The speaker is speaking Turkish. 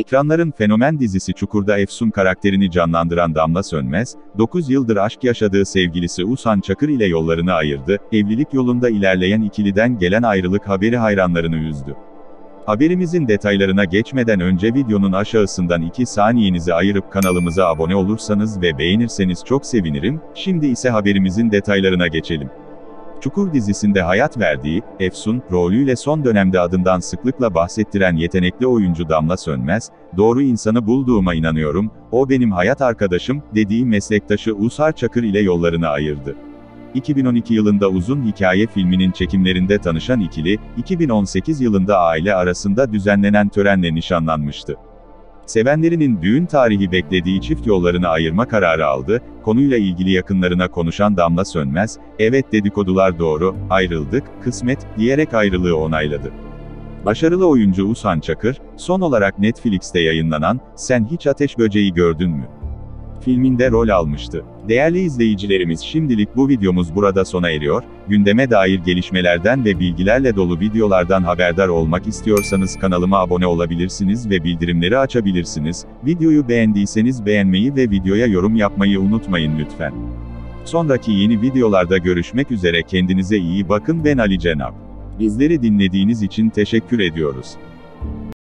Ekranların fenomen dizisi Çukur'da Efsun karakterini canlandıran Damla Sönmez, 9 yıldır aşk yaşadığı sevgilisi Oğuzhan Çakır ile yollarını ayırdı. Evlilik yolunda ilerleyen ikiliden gelen ayrılık haberi hayranlarını üzdü. Haberimizin detaylarına geçmeden önce videonun aşağısından 2 saniyenizi ayırıp kanalımıza abone olursanız ve beğenirseniz çok sevinirim. Şimdi ise haberimizin detaylarına geçelim. Çukur dizisinde hayat verdiği, Efsun, rolüyle son dönemde adından sıklıkla bahsettiren yetenekli oyuncu Damla Sönmez, "Doğru insanı bulduğuma inanıyorum, o benim hayat arkadaşım," dediği meslektaşı Oğuzhan Çakır ile yollarını ayırdı. 2012 yılında Uzun Hikaye filminin çekimlerinde tanışan ikili, 2018 yılında aile arasında düzenlenen törenle nişanlanmıştı. Sevenlerinin düğün tarihi beklediği çift yollarını ayırma kararı aldı. Konuyla ilgili yakınlarına konuşan Damla Sönmez, "Evet, dedikodular doğru, ayrıldık, kısmet," diyerek ayrılığı onayladı. Başarılı oyuncu Oğuzhan Çakır, son olarak Netflix'te yayınlanan "Sen Hiç Ateş Böceği Gördün Mü?" filminde rol almıştı. Değerli izleyicilerimiz, şimdilik bu videomuz burada sona eriyor. Gündeme dair gelişmelerden ve bilgilerle dolu videolardan haberdar olmak istiyorsanız kanalıma abone olabilirsiniz ve bildirimleri açabilirsiniz. Videoyu beğendiyseniz beğenmeyi ve videoya yorum yapmayı unutmayın lütfen. Sonraki yeni videolarda görüşmek üzere, kendinize iyi bakın. Ben Ali Cenap. Bizleri dinlediğiniz için teşekkür ediyoruz.